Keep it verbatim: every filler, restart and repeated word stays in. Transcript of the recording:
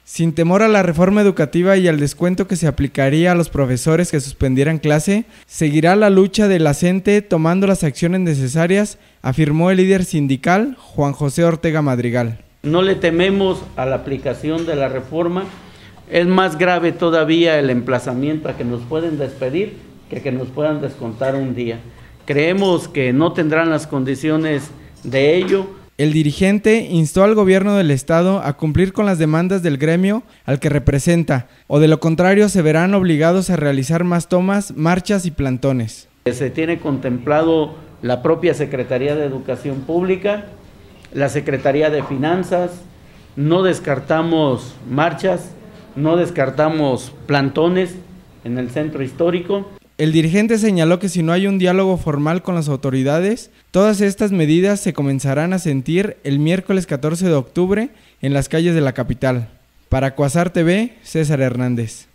Sin temor a la reforma educativa y al descuento que se aplicaría a los profesores que suspendieran clase, seguirá la lucha de la C E N T E tomando las acciones necesarias, afirmó el líder sindical Juan José Ortega Madrigal. No le tememos a la aplicación de la reforma, es más grave todavía el emplazamiento a que nos pueden despedir que que nos puedan descontar un día. Creemos que no tendrán las condiciones de ello. El dirigente instó al gobierno del estado a cumplir con las demandas del gremio al que representa, o de lo contrario se verán obligados a realizar más tomas, marchas y plantones. Se tiene contemplado la propia Secretaría de Educación Pública, la Secretaría de Finanzas, no descartamos marchas, no descartamos plantones en el centro histórico. El dirigente señaló que si no hay un diálogo formal con las autoridades, todas estas medidas se comenzarán a sentir el miércoles catorce de octubre en las calles de la capital. Para Cuasar T V, César Hernández.